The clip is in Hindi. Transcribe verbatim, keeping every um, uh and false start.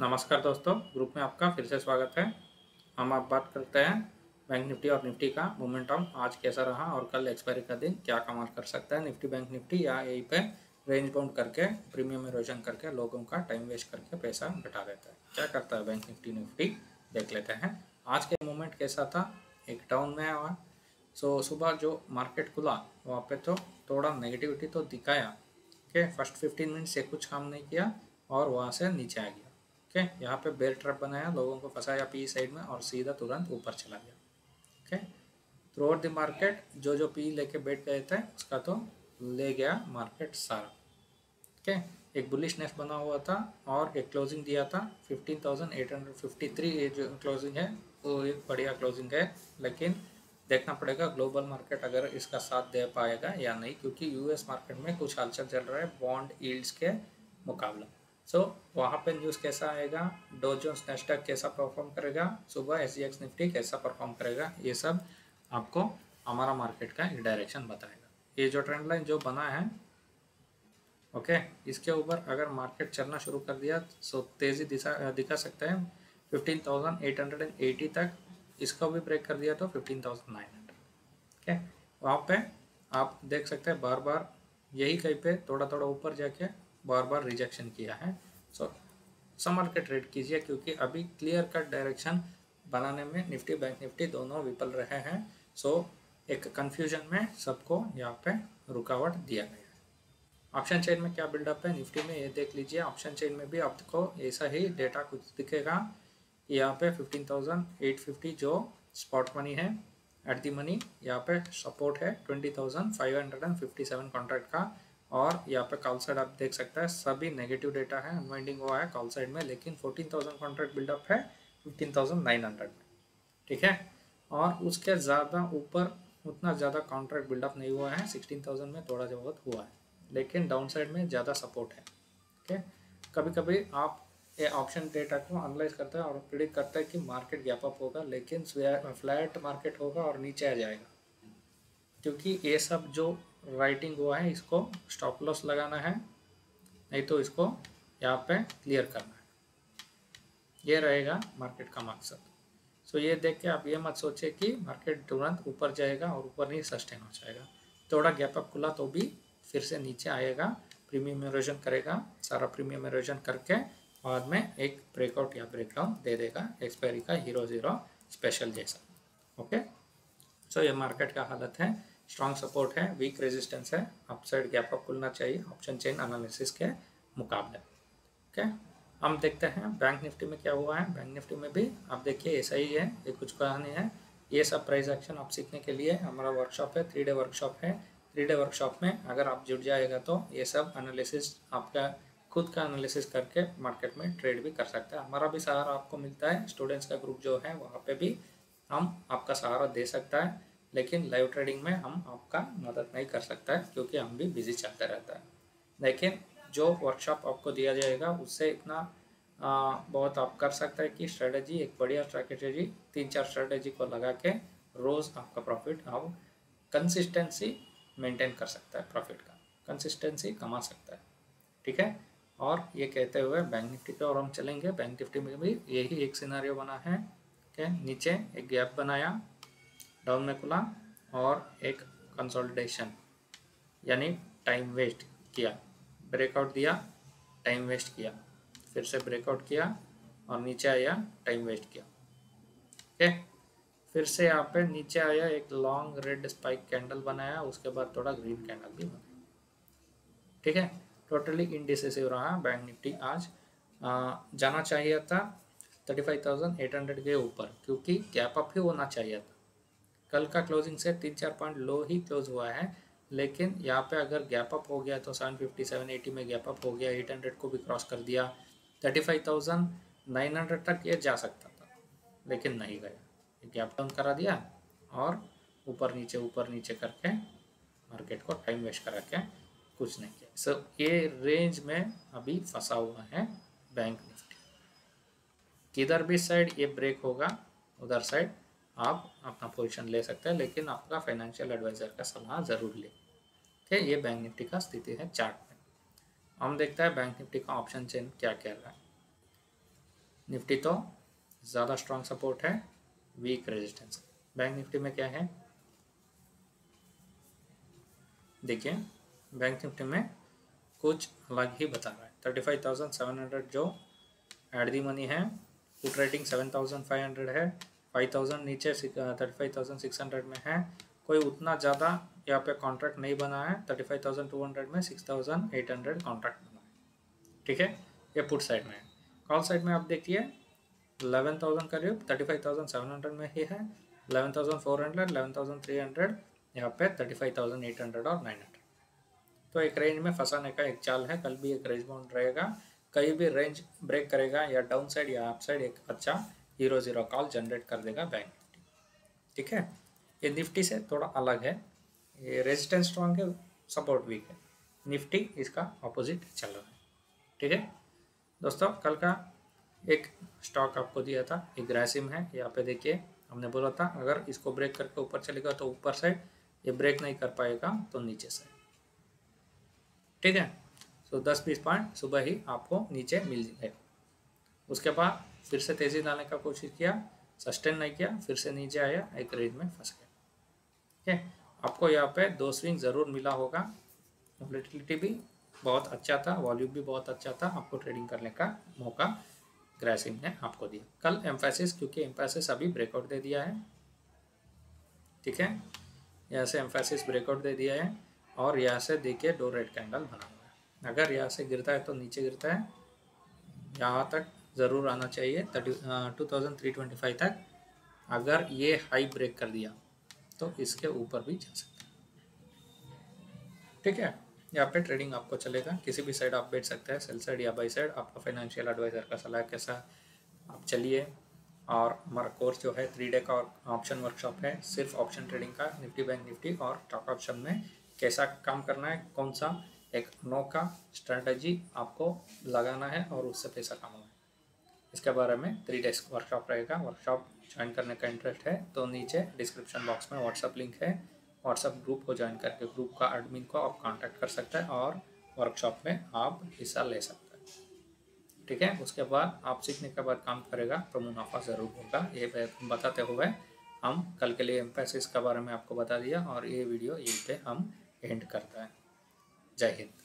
नमस्कार दोस्तों, ग्रुप में आपका फिर से स्वागत है। हम आप बात करते हैं बैंक निफ्टी और निफ्टी का मोमेंटम आज कैसा रहा और कल एक्सपायरी का दिन क्या कमाल कर सकता है निफ्टी बैंक निफ्टी, या यहीं पे रेंज बाउंड करके प्रीमियम इरोजन करके लोगों का टाइम वेस्ट करके पैसा घटा देता है। क्या करता है बैंक निफ्टी निफ्टी देख लेते हैं। आज के मोमेंट कैसा था, एक डाउन में हुआ। सो सुबह जो मार्केट खुला वहाँ पे तो थोड़ा नेगेटिविटी तो दिखाया। ओके, फर्स्ट फिफ्टीन मिनट से कुछ काम नहीं किया और वहाँ से नीचे आ गया। ओके, यहाँ पे बेयर ट्रैप बनाया, लोगों को फंसाया पी साइड में और सीधा तुरंत ऊपर चला गया। Okay, throughout the market जो जो पी लेके बैठ गए थे उसका तो ले गया मार्केट सारा। ओके, एक बुलिशनेस बना हुआ था और एक क्लोजिंग दिया था fifteen thousand eight hundred fifty three. ये जो क्लोजिंग है वो एक बढ़िया क्लोजिंग है, लेकिन देखना पड़ेगा ग्लोबल मार्केट अगर इसका साथ दे पाएगा या नहीं, क्योंकि यूएस मार्केट में कुछ हलचल चल रहा है बॉन्ड यील्ड्स के मुकाबला। सो so, वहाँ पे न्यूज़ कैसा आएगा, डो जोन्स नैस्डैक कैसा परफॉर्म करेगा, सुबह एसजीएक्स निफ्टी कैसा परफॉर्म करेगा, ये सब आपको हमारा मार्केट का एक डायरेक्शन बताएगा। ये जो ट्रेंड लाइन जो बना है, ओके, इसके ऊपर अगर मार्केट चलना शुरू कर दिया तो तेज़ी दिशा दिखा सकते हैं fifteen thousand eight hundred eighty तक। इसको भी ब्रेक कर दिया तो fifteen thousand nine hundred. Okay, वहाँ पे आप देख सकते हैं बार बार यही कहीं पे थोड़ा थोड़ा ऊपर जाके बार बार रिजेक्शन किया है। सो संभल के ट्रेड कीजिए, क्योंकि अभी क्लियर कट डायरेक्शन बनाने में निफ्टी बैंक निफ्टी दोनों विफल रहे हैं। सो एक कंफ्यूजन में सबको यहाँ पे रुकावट दिया गया है। ऑप्शन चेन में क्या बिल्डअप है निफ्टी में ये देख लीजिए। ऑप्शन चेन में भी आपको ऐसा ही डेटा कुछ दिखेगा। यहाँ पे फिफ्टीन थाउजेंड एट फिफ्टी जो स्पॉट मनी है एट दी मनी, यहाँ पे सपोर्ट है twenty thousand five hundred fifty seven contract का। और यहाँ पे कॉल साइड आप देख सकते हैं सभी नेगेटिव डेटा है, अनवाइंडिंग हुआ है कॉल साइड में, लेकिन फोर्टीन थाउजेंड कॉन्ट्रैक्ट बिल्डअप है फिफ्टीन थाउजेंड नाइन हंड्रेड में। ठीक है, और उसके ज़्यादा ऊपर उतना ज़्यादा कॉन्ट्रैक्ट बिल्डअप नहीं हुआ है, सिक्सटीन थाउजेंड में थोड़ा बहुत हुआ है, लेकिन डाउन साइड में ज़्यादा सपोर्ट है। ओके, कभी कभी आप ये ऑप्शन डेटा को एनालाइज करता है और प्रिडिक्ट करता है कि मार्केट गैप अप होगा, लेकिन फ्लैट मार्केट होगा और नीचे आ जाएगा, क्योंकि ये सब जो राइटिंग हुआ है इसको स्टॉप लॉस लगाना है, नहीं तो इसको यहाँ पे क्लियर करना है। ये रहेगा मार्केट का मकसद। सो ये देख के आप ये मत सोचे कि मार्केट तुरंत ऊपर जाएगा और ऊपर नहीं सस्टेन हो जाएगा। थोड़ा गैप अप खुला तो भी फिर से नीचे आएगा, प्रीमियम इरोजन करेगा, सारा प्रीमियम इरोजन करके बाद में एक ब्रेकआउट या ब्रेकडाउन दे देगा एक्सपायरी का हीरो ज़ीरो स्पेशल जैसा। ओके, सो ये मार्केट का हालत है। स्ट्रॉन्ग सपोर्ट है, वीक रेजिस्टेंस है, अपसाइड गैप अप खुलना चाहिए ऑप्शन चेन एनालिसिस के मुकाबले। ओके, हम देखते हैं बैंक निफ्टी में क्या हुआ है। बैंक निफ्टी में भी आप देखिए ऐसा ही है, ये कुछ कहानी है। ये सब प्राइस एक्शन आप सीखने के लिए हमारा वर्कशॉप है, थ्री डे वर्कशॉप है। थ्री डे वर्कशॉप में अगर आप जुड़ जाएगा तो ये सब एनालिसिस आपका खुद का एनालिसिस करके मार्केट में ट्रेड भी कर सकता है। हमारा भी सहारा आपको मिलता है, स्टूडेंट्स का ग्रुप जो है वहाँ पे भी हम आपका सहारा दे सकता है, लेकिन लाइव ट्रेडिंग में हम आपका मदद नहीं कर सकता है क्योंकि हम भी बिजी चलते रहता है। लेकिन जो वर्कशॉप आपको दिया जाएगा उससे इतना आ, बहुत आप कर सकते हैं कि स्ट्रेटेजी, एक बढ़िया स्ट्रेटेजी, तीन चार स्ट्रेटेजी को लगा के रोज़ आपका प्रॉफिट आप कंसिस्टेंसी मेंटेन कर सकता है, प्रॉफिट का कंसिस्टेंसी कमा सकता है। ठीक है, और ये कहते हुए बैंक निफ्टी पे और हम चलेंगे। बैंक निफ्टी में भी यही एक सिनारियो बना है कि नीचे एक गैप बनाया, डाउन में खुला और एक कंसोलिडेशन यानी टाइम वेस्ट किया, ब्रेकआउट दिया, टाइम वेस्ट किया, फिर से ब्रेकआउट किया और नीचे आया, टाइम वेस्ट किया। ओके, फिर से यहाँ पे नीचे आया, एक लॉन्ग रेड स्पाइक कैंडल बनाया, उसके बाद थोड़ा ग्रीन कैंडल भी बनाया। ठीक है, टोटली इनडिसिसिव रहा बैंक निफ्टी आज। आ, जाना चाहिए था thirty five thousand eight hundred के ऊपर, क्योंकि गैप अप ही होना चाहिए था। कल का क्लोजिंग से तीन चार पॉइंट लो ही क्लोज हुआ है, लेकिन यहाँ पे अगर गैप अप हो गया तो सेवन फिफ्टी सेवन एटी में गैप अप हो गया, एट हंड्रेड को भी क्रॉस कर दिया, thirty five thousand nine hundred तक ये जा सकता था, लेकिन नहीं गया, गैप डाउन करा दिया और ऊपर नीचे ऊपर नीचे करके मार्केट को टाइम वेस्ट करा के कुछ नहीं किया। सो so, ये रेंज में अभी फंसा हुआ है बैंक निफ्टी। किधर भी साइड ये ब्रेक होगा उधर साइड आप अपना पोजीशन ले सकते हैं, लेकिन आपका फाइनेंशियल एडवाइजर का सलाह ज़रूर ले। ठीक है, ये बैंक निफ्टी का स्थिति है चार्ट में। हम देखते हैं बैंक निफ्टी का ऑप्शन चेन क्या कह रहा है। निफ्टी तो ज़्यादा स्ट्रॉन्ग सपोर्ट है, वीक रेजिस्टेंस। बैंक निफ्टी में क्या है देखिए, बैंक निफ्टी में कुछ अलग ही बता रहा है। Thirty five thousand seven hundred जो एड दी मनी है, put rating seven thousand five hundred है, फाइव थाउजेंड नीचे thirty five thousand six hundred में है। कोई उतना ज़्यादा यहाँ पे कॉन्ट्रैक्ट नहीं बना है। Thirty five thousand two hundred में six thousand eight hundred contract बना है, ठीक है। ये पुट साइड में है। कॉल साइड में आप देखिए इलेवन थाउजेंड करीब thirty five thousand seven hundred में ही है, eleven thousand four hundred, eleven thousand three hundred, यहाँ पे thirty five thousand eight hundred और नाइन हंड्रेड। तो एक रेंज में फंसाने का एक चाल है। कल भी एक रेंज बाउंड रहेगा, कहीं भी रेंज ब्रेक करेगा या डाउन साइड या अप साइड एक अच्छा हीरो जीरो कॉल जनरेट कर देगा बैंक निफ्टी, ठीक है। ये निफ्टी से थोड़ा अलग है, ये रेजिस्टेंस स्ट्रॉन्ग है, सपोर्ट वीक है। निफ्टी इसका अपोजिट चल रहा है, ठीक है दोस्तों। कल का एक स्टॉक आपको दिया था, एक ग्रासिम है। यहाँ पे देखिए हमने बोला था अगर इसको ब्रेक करके ऊपर चलेगा तो ऊपर साइड, ये ब्रेक नहीं कर पाएगा तो नीचे साइड, ठीक है। तो दस बीस पॉइंट सुबह ही आपको नीचे मिल गए। उसके बाद फिर से तेज़ी लाने का कोशिश किया, सस्टेन नहीं किया, फिर से नीचे आया, एक रेंज में फंस गया, ठीक है। आपको यहाँ पे दो स्विंग ज़रूर मिला होगा। वोलेटिलिटी भी बहुत अच्छा था, वॉल्यूम भी बहुत अच्छा था, आपको ट्रेडिंग करने का मौका ग्रासिम ने आपको दिया। कल एम्फेसिस, क्योंकि एम्फेसिस अभी ब्रेकआउट दे दिया है, ठीक है। यहाँ से एम्फेसिस ब्रेकआउट दे दिया है और यहाँ से देखिए दो रेड कैंडल बना हुआ है। अगर यहाँ से गिरता है तो नीचे गिरता है, यहाँ तक ज़रूर आना चाहिए thirty two thousand three twenty five तक। अगर ये हाई ब्रेक कर दिया तो इसके ऊपर भी जा सकता है, ठीक है। यहाँ पे ट्रेडिंग आपको चलेगा, किसी भी साइड आप बैठ सकते हैं, सेल साइड या बाई साइड। आपका फाइनेंशियल एडवाइजर का सलाह के साथ आप चलिए। और हमारा कोर्स जो है थ्री डे का ऑप्शन वर्कशॉप है, सिर्फ ऑप्शन ट्रेडिंग का, निफ्टी बैंक निफ्टी और स्टॉक ऑप्शन में कैसा काम करना है, कौन सा एक नो का स्ट्रैटेजी आपको लगाना है और उससे पैसा कमाना है, इसके बारे में थ्री डेज वर्कशॉप रहेगा। वर्कशॉप ज्वाइन करने का इंटरेस्ट है तो नीचे डिस्क्रिप्शन बॉक्स में व्हाट्सअप लिंक है, व्हाट्सअप ग्रुप को ज्वाइन करके ग्रुप का एडमिन को आप कांटेक्ट कर सकते हैं और वर्कशॉप में आप हिस्सा ले सकते हैं, ठीक है। उसके बाद आप सीखने के बाद काम करेगा तो मुनाफा ज़रूर होगा। ये बताते हुए हम कल के लिए एम्फेसिस के बारे में आपको बता दिया और ये वीडियो यहीं पे हम एंड करते हैं। जय हिंद।